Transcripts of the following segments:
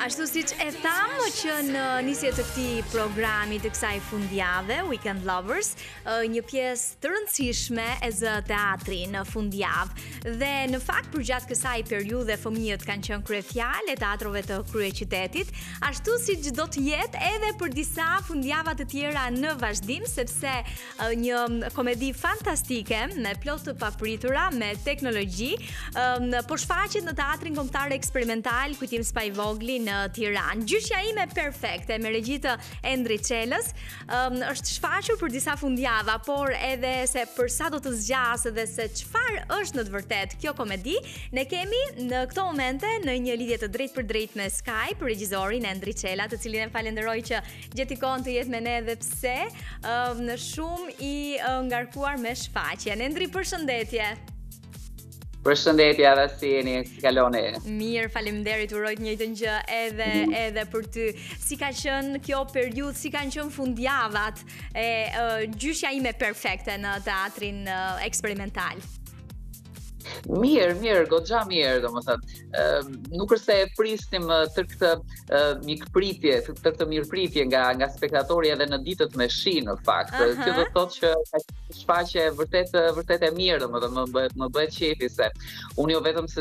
Ashtu siç e tham që në nisje të këtij programi të kësaj fundjavë, Weekend Lovers, një pjesë të rëndësishme e zë teatri në fundjavë. Dhe në fakt përgjatë kësaj periudhe fëmijët kanë qenë kryefjalë e teatrove të kryeqytetit, ashtu siç do të jetë edhe për disa fundjava të tjera në vazhdim, sepse një komedi fantastike me plot të papritura, me teknologji, po shfaqet në teatrin kombëtar eksperimental Kujtim Spaj Vogli në Tiranë. Gjyshja ime perfekte me regji të Endri Çelës është shfaqur për disa fundjava, por edhe se për sa do të zgjasë dhe se çfarë është në të vërtetë kjo komedi, ne kemi në këto momente në një lidhje të drejtë për drejtë me Skype regjisorin Endri Çela, të cilin e falenderoj që gjeti kohën të jetë me ne dhe pse shumë i ngarkuar me shfaqjen. Endri, përshëndetje. Përshëndetje, edhe si jeni, si kaloni? Mirë, faleminderit, uroj të njëjtën gjë edhe për ty. Si ka qenë kjo periudhë, si kanë qenë fundjavat e gjyshja ime perfekte në teatrin eksperimental? Mirë, goxha mirë, domethënë. Nuk është se e prisnim të këtë mikpritje, të këtë mirëpritje nga spektatori edhe në ditët me shi në fakt. Kjo do të thotë që shfaqje vërtet e mirë, domethënë më bëhet qefi se unë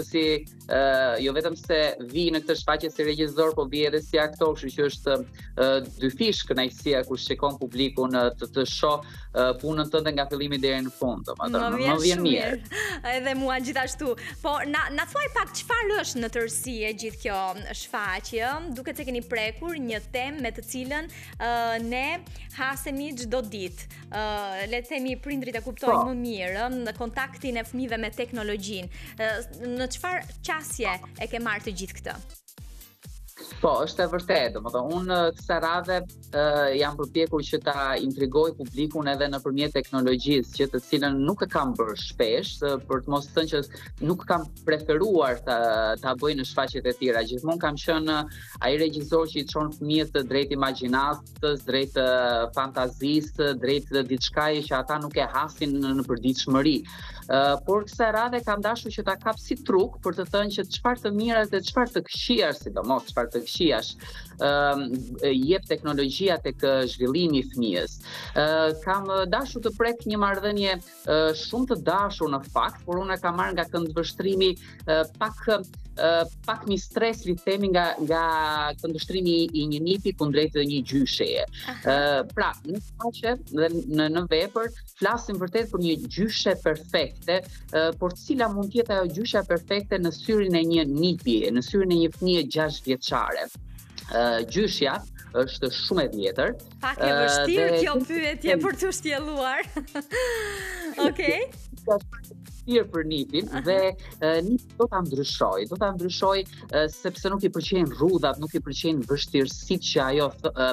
jo vetëm se vi në këtë shfaqje si regjisor, po vi edhe si aktor, kështu që është dy fish kënaqësia kur shikon publikun të shoh punën tënde nga fillimi deri në fund, domethënë më vjen mirë. Edhe mua gjithashtu. Po na thuaj pak çfarë është në tërësi e gjithë kjo shfaqje? Duket se keni prekur një temë me të cilën ne hasemi çdo ditë. Le të themi prindrit e kuptojnë më mirë në kontaktin e fëmijëve me teknologjinë. Në çfarë qasje e ke marrë të gjithë këtë? Po, është e vërtetë, domethënë unë kësaj radhe jam përpjekur që ta intrigoj publikun edhe nëpërmjet teknologjisë, që të cilën nuk e kam bërë shpesh, për të mos thënë që nuk kam preferuar ta bëj në shfaqjet e tjera. Gjithmonë kam qenë ai regjisor që i çon fëmijët drejt imagjinatës, drejt fantazisë, drejt diçkaje që ata nuk e hasin në përditshmëri. Por kësaj radhe kam dashur që ta kap si truk për të thënë që çfarë të mirat dhe çfarë të këqijash, sidomos çfarë të këqijash jep teknologjia tek zhvillimi i fëmijës. Kam dashur të prek një marrëdhënie shumë të dashur në fakt, por unë e kam marrë nga këndvështrimi pak mi stres li themi nga këndvështrimi i një nipi kundrejt një gjysheje. Pra, në shfaqje dhe në vepër flasim vërtet për një gjyshe perfekte, por cila mund të jetë ajo gjysha perfekte në syrin e një nipi, në syrin e një fëmie 6 vjeçare. Gjyshja është shumë e vjetër. Pak e vështirë kjo pyetje për të shtjelluar. Okej. Për nipin dhe nipi do ta ndryshoj sepse nuk i pëlqejnë rrudhat, nuk i pëlqejnë vështirësitë që ajo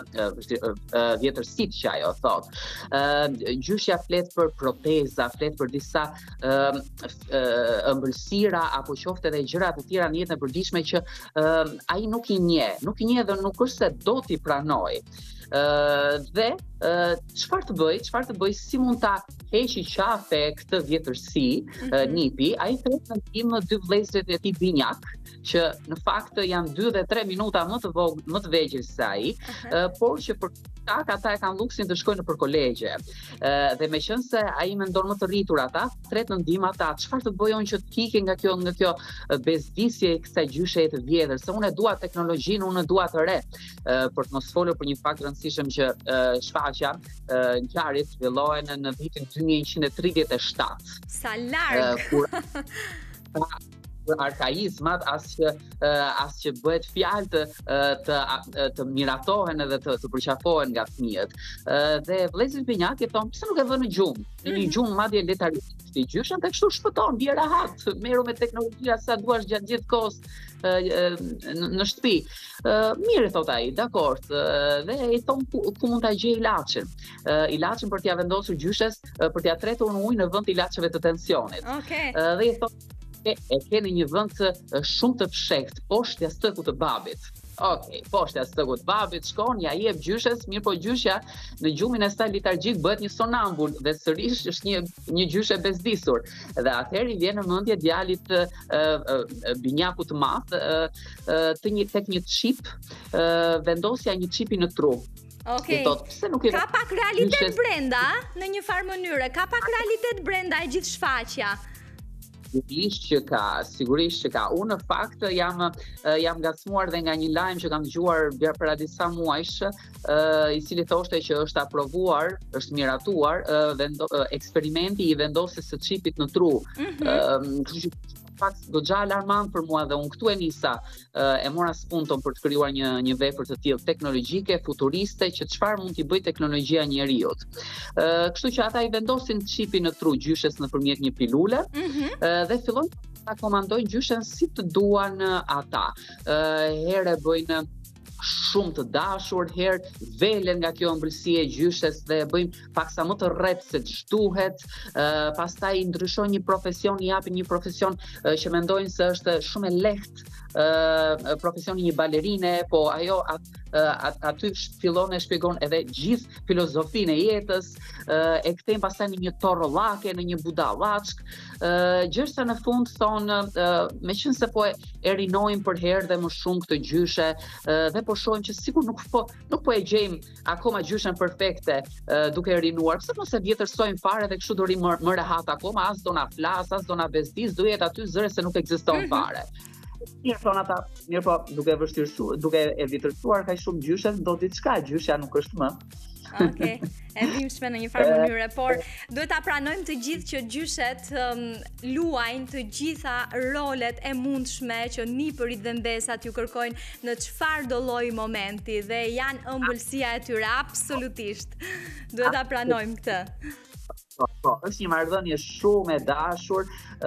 vjetërsitë që ajo thot. Gjyshja flet për proteza, flet për disa ëmbëlsira apo qoftë edhe gjëra të tjera në jetën e përditshme që ai nuk i njeh dhe nuk është se do t'i pranoj. Dhe çfarë të bëj, si mund ta heqi qafe këtë vjetërsi nipi, ai thret në ndihmë 2 vëllezërit e tij binjak, që në fakt janë 2 dhe 3 minuta më të vegjël se ai, por që për ata e kanë luksin të shkojnë nëpër kolegje. Dhe meqense ai mendon më të rritur ata, thret në ndihmë ata, çfarë të bëj unë që të ikë nga kjo bezdisje e kësaj gjysheje të vjetër, se unë e dua teknologjinë, unë e dua të re. Për të mos folur për një fakt rëndësishëm që shfaqja ngjarjet zhvillohen në vitin 1937. Sa larg! Arkaizmat as që bëhet fjalë të miratohen edhe të përqafohen nga fëmijët. Dhe vëllezërit binjak e thonë, pse nuk e vë në gjumë? Në një gjumë madje le ta rrish gjyshën tek kështu shpëton, bie rahat, merru me teknologjia sa duash gjatë gjithë kohës në shtëpi. Mirë, thot ai, dakord. Dhe i thon ku mund ta gjej ilaçin. Ilaçin për t'ia vendosur gjyshes, për t'ia tretur në ujë në vend të ilaçeve të tensionit. Dhe i thon e keni një vend shumë të fshehtë, poshtë jastëku të babit. Okej, poshtja stëgut babit shkon, ja jep gjyshes, mirë po gjyshja në gjumin e saj letargjik bëhet një sonambul dhe sërish është një gjyshe bezdisur. Dhe atëherë i vjen në mendje djalit binjaku të madh tek një çip vendosja një çipi në tru. Okej. Ka pak realitet brenda, në një farë mënyre, ka pak realitet brenda e gjithë shfaqja. Sigurisht që ka. Unë në fakt jam ngacmuar dhe nga një lajm që kam dëgjuar para disa muajsh, i cili thoshte që është aprovuar, është miratuar eksperimenti i vendosjes së çipit në tru. Kështu që fakt goxha alarmant për mua dhe unë këtu e nisa, e mora spunton për të krijuar një vepër të tillë teknologjike, futuriste, që çfarë mund t'i bëj teknologjia njeriut. Kështu që ata i vendosin çipin në tru gjyshes nëpërmjet një pilule dhe fillojnë ta komandojnë gjyshen si të duan ata. Herë bëjnë shumë të dashur, herë velen nga kjo ëmbëlsi e gjyshes dhe bëjmë paksa më të rrep se ç'duhet, pastaj ndryshojnë një profesion, japin një profesion që mendojnë se është shumë e lehtë, profesioni një balerine, po ajo aty fillon e shpjegon edhe gjithë filozofinë e jetës, e kthejnë pastaj në një torrollake, në një budallaçk, gjërsa në fund thonë, meqense po e rinojmë për herë dhe më shumë këtë gjyshe, dhe po shohim që sikur nuk po e gjejmë akoma gjyshen perfekte duke e rinuar, pse mos e vjetërsojmë fare dhe kështu do rim më rehat akoma, as do na flas, as do na bezdis, do jetë aty zëre se nuk ekziston fare. Mirë thon ata, mirë po duke e vjetërsuar kaq shumë gjyshes, do diçka, gjyshja nuk është më. Okej, e dhimbshme në një farë mënyre, por duhet ta pranojmë të gjithë që gjyshet luajnë të gjitha rolet e mundshme që nipërit dhe mbesat ju kërkojnë në çfarëdo lloj momenti dhe janë ëmbëlsia e tyre absolutisht. Duhet ta pranojmë këtë. Po, është një marrëdhënie shumë e dashur,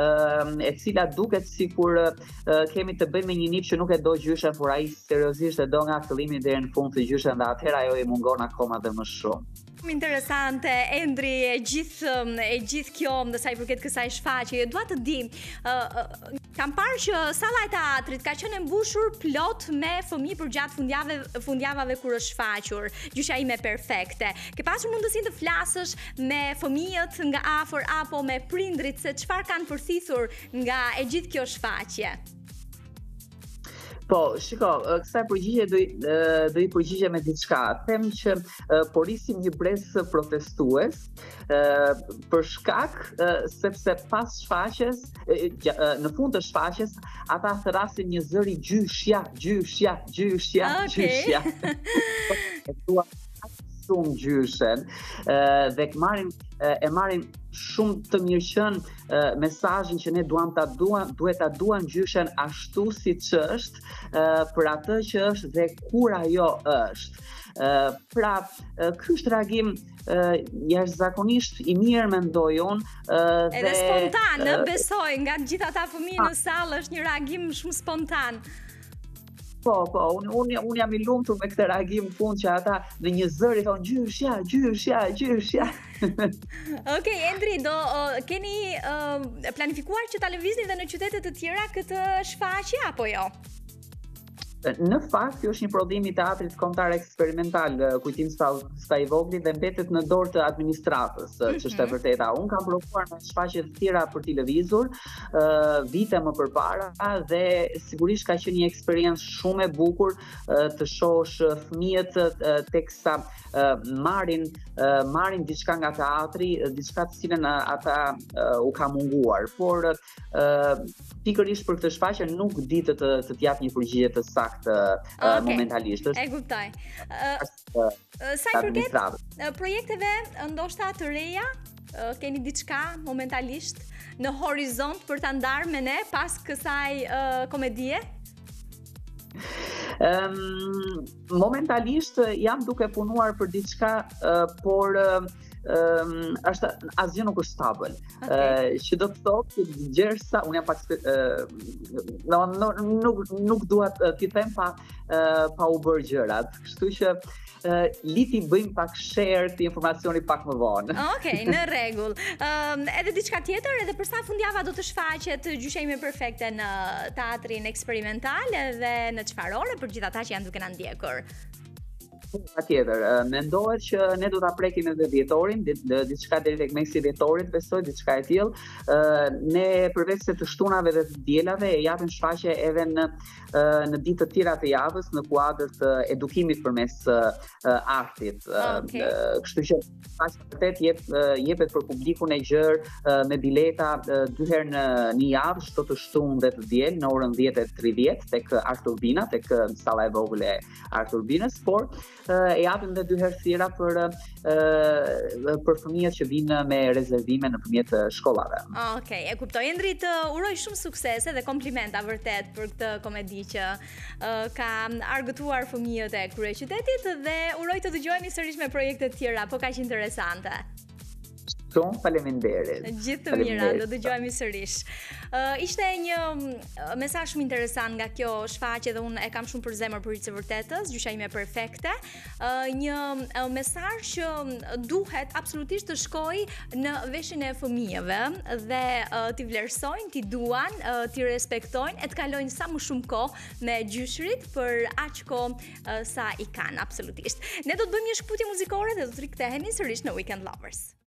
e cila duket sikur kemi të bëjmë me një nip që nuk e do gjyshen, por ai seriozisht e do nga fillimi deri në fund të gjyshen dhe atëherë ajo i mungon akoma dhe më shumë. Interesante, Endri, e gjithë kjo sa i përket kësaj shfaqje. Dua të di, kam parë që salla e teatrit ka qenë e mbushur plot me fëmijë përgjatë fundjavave kur është shfaqur. Gjyshja ime perfekte. Ke pasur mundësinë të flasësh me fëmijët nga afër apo me prindrit se çfarë kanë përthithur nga e gjithë kjo shfaqje? Po, shiko, kësaj përgjigje do i përgjigje me diçka. Them që porisim një brez protestues për shkak sepse pas shfaqjes, në fund të shfaqjes, ata thrasin një zëri gjyshja. Shumë gjyshen dhe e marrin shumë të mirëqen mesazhin që ne duhet ta duam gjyshen ashtu siç është, për atë që është dhe kur ajo është. Pra, ky është reagim jashtëzakonisht i mirë mendoj unë. Edhe spontan, besoj, nga gjithë ata fëmijë në sallë është një reagim shumë spontan. Po, unë jam i lumtur me këtë reagim në fund që ata në një zëri thonë gjyshja. Okej, Endri, do keni planifikuar që ta lëvizni edhe në qytete të tjera këtë shfaqje apo jo? Në fakt, kjo është një prodhim i teatrit kombëtar eksperimental, kujtim sa i vogël dhe mbetet në dorë të administratës, që është e vërteta. Unë kam provuar me shfaqje të tjera për televizor vite më përpara dhe sigurisht ka qenë një eksperiencë shumë e bukur të shohësh fëmijët teksa marrin diçka nga teatri, diçka të cilën ata u ka munguar, por pikërisht për këtë shfaqje nuk di të jap një përgjigje të saktë momentalisht. E kuptoj. Sa i përket projekteve ndoshta të reja, keni diçka momentalisht në horizont për ta ndarë me ne pas kësaj komedie? Momentalisht jam duke punuar për diçka, por është asgjë nuk është stabil. Okej. Që do të thotë që gjersa unë jam pak nuk dua t'i them pa u bërë gjërat. Kështu që liti bëjmë pak share të informacioni pak më vonë. Okej, në rregull. Edhe diçka tjetër, edhe për sa fundjava do të shfaqet Gjyshimi Perfekte në teatrin eksperimental edhe në çfarë ore për gjithë ata që janë duke na ndjekur? Patjetër, mendohet që ne do ta prekim edhe dhjetorin, diçka deri tek meksi i dhjetorit, besoj, diçka e tillë. Ne përveç se të shtunave dhe të dielave e japim shfaqje edhe në ditë të tjera të javës në kuadër të edukimit përmes artit. Kështu që shfaqja vërtet jepet për publikun e gjerë me bileta 2 herë në një javë, çdo të shtunë dhe të diel në orën 10:30 tek Art Urbina, tek salla e vogël e Art Urbinës, por e japim dhe 2 herë tjera për fëmijët që vinë me rezervime nëpërmjet shkollave. Okej, e kuptoj. Endri, të uroj shumë suksese dhe komplimenta vërtet për këtë komedi që ka argëtuar fëmijët e kryeqytetit dhe uroj të dëgjojmë sërish me projekte të tjera, po kaq interesante. Shumë faleminderit. Gjithë të mira, do dëgjojmë sërish. Ishte një mesazh shumë interesant nga kjo shfaqje dhe unë e kam shumë për zemër për së vërtetës, Gjyshimi Perfekte. Një mesazh që duhet absolutisht të shkojë në veshin e fëmijëve dhe t'i vlerësojnë, t'i duan, t'i respektojnë e të kalojnë sa më shumë kohë me gjyshrit për aq kohë sa i kanë absolutisht. Ne do të bëjmë një shkputje muzikore dhe do të rikthehemi sërish në Weekend Lovers.